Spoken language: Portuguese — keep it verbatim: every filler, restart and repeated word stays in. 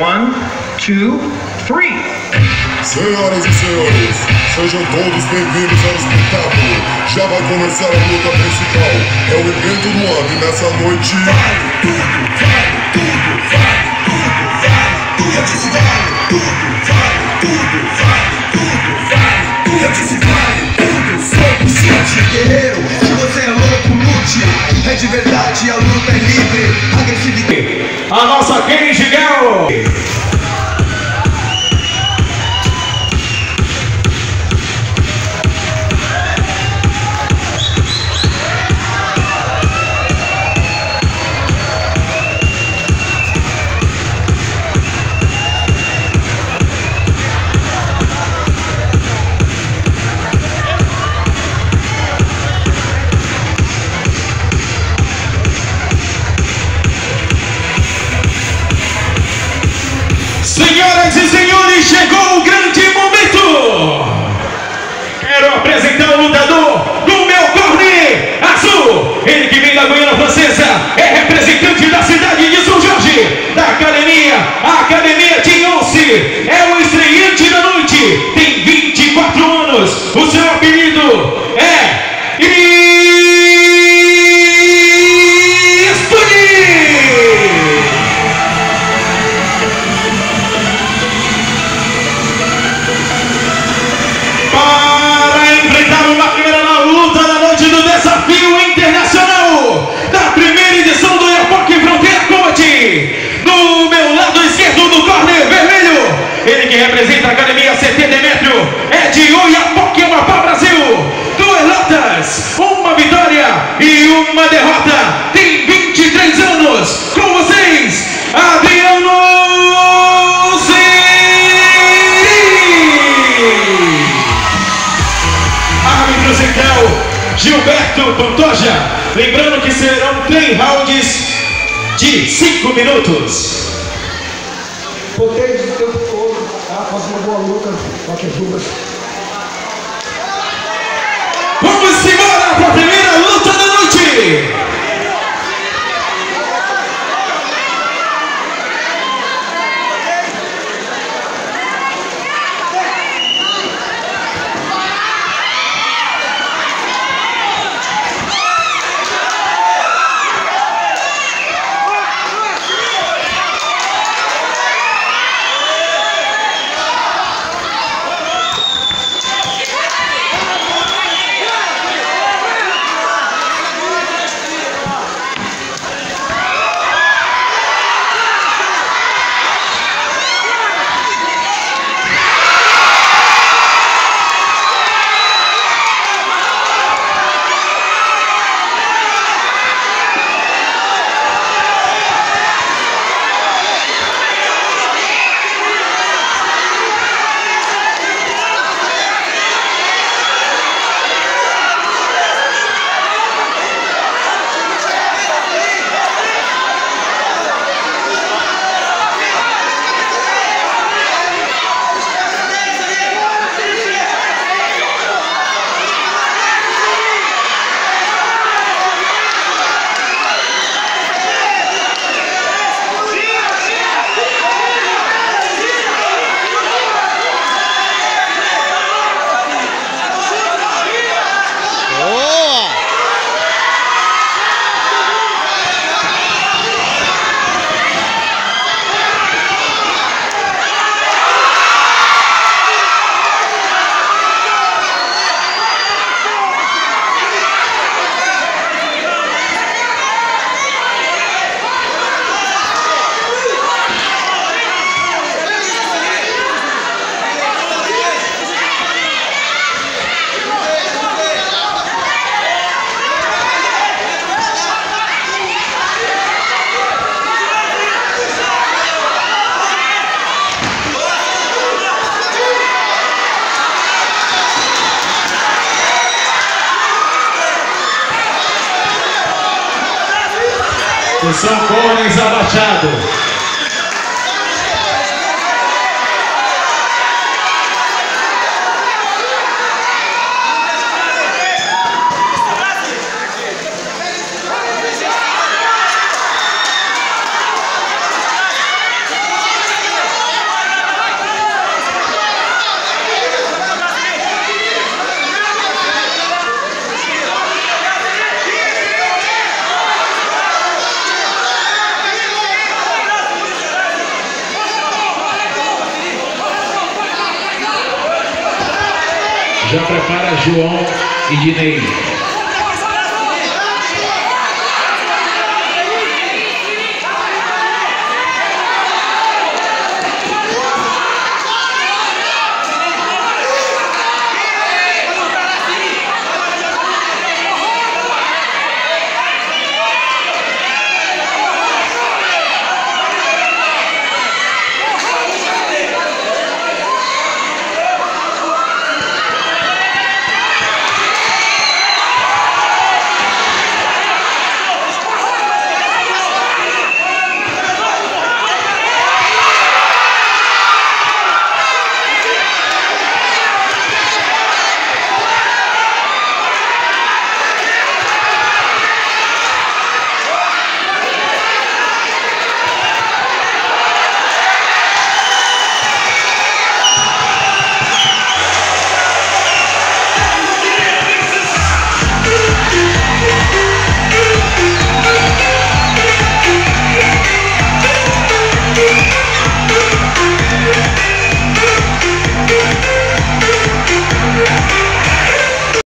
One, two, three. Senhoras e senhores, sejam todos bem-vindos ao espetáculo. Já vai começar a luta principal. É o evento do ano e nessa noite vai tudo, vai tudo, vai tudo, vai tudo. Eu disse vai tudo, vai tudo, vai tudo, vai tudo. Eu disse vai tudo. Sou consciente, guerreiro. Se você é louco, lute. É de verdade, a luta é livre. Agressividade. A nossa Kenny Gigel. Senhoras e senhores, chegou o grande momento! Quero apresentar o lutador do meu corne azul. Ele que vem da Guiana Francesa, é representante da cidade de São Jorge, da academia, a academia de Once. É o estreante da noite, tem vinte e quatro anos. O seu apelido é Stony. No meu lado esquerdo do corner vermelho, ele que representa a academia C T Demetrio, é de Oyapock, Amapá, Brasil. Duas lutas, uma vitória e uma derrota. Tem vinte e três anos. Com vocês, Adriano. Árbitro central, Gilberto Pantoja. Lembrando que serão três rounds de cinco minutos. Botei o tempo todo, ela faz uma boa luta, qualquer ajuda. Vamos embora para a primeira luta da noite. São corners abaixados. Já prepara João e Dinei.